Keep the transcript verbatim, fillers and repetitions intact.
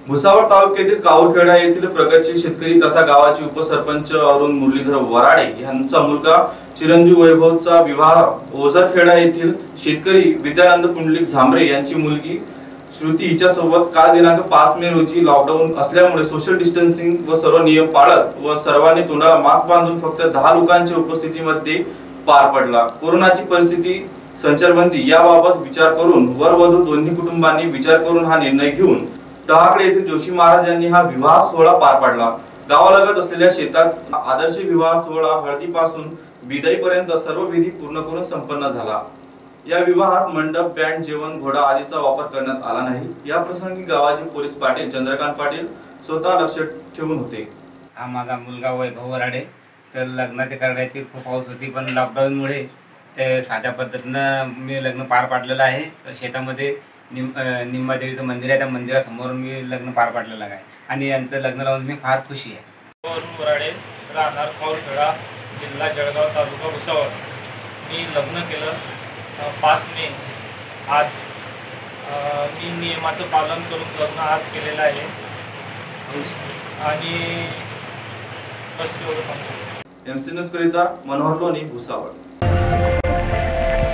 भुसावळ तालुक्यातील काऊरखेडा येथील प्रगतशील शेतकरी तथा गावाचे उपसरपंच अरुण मुरलीधर वराडे यांचा मुलगा चिरंजीव वैभवचा विवाह ओझरखेडा येथील शेतकरी विद्यानंद पुंडलिक झांबरे यांची मुलगी श्रुती हिच्यासोबत काल दिनांक पाच मे रोजी लॉकडाऊन असल्यामुळे सोशल डिस्टन्सिंग व सर्व नियम पाळत व सर्वांनी तोंडाला मास्क बांधून फक्त दहा लोकांच्या उपस्थितीमध्ये पार पडला। कोरोनाची परिस्थिती संचारबंदी याबाबत विचार करून वर वधू दोन्ही कुटुंबांनी विचार करून हा निर्णय घेऊन डहाकडे येथील जोशी महाराज यांनी हा विवाह सोहळा पार पाडला। गावालगत असलेल्या शेतात आदर्श विवाह सोहळा हळदीपासून विदाईपर्यंत सर्व विधी पूर्ण करून संपन्न झाला। या विवाहात मंडप, बँड, जेवण, घोडा आदीचा वापर करण्यात आला नाही। या प्रसंगी गावाचे पोलीस पाटील चंद्रकांत पाटील स्वतः लक्ष ठेवून होते। हा माझा मुलगा वैभव वराडे। तर लग्नाचे करण्याची खूप हौस होती, पण लॉकडाऊनमुळे साध्या पद्धतीनं मी लग्न पार पाडलेलं आहे। शेतामध्ये निम निंबादेवीचं मंदिर आहे, त्या मंदिरासमोर मी लग्न पार पाडलेलं आहे आणि यांचं लग्न लावून मी फार खुशी आहे। अरुण वराडे, राहणार काऊरखेडा, जिल्हा जळगाव, तालुका भुसावळ। मी लग्न केलं पाच मे। आज मी नियमाचं पालन करून लग्न आज केलेलं आहे आणि बस एवढं सांगतो। एमसी न्यूज करिता मनोहर लोणी, भुसावळ।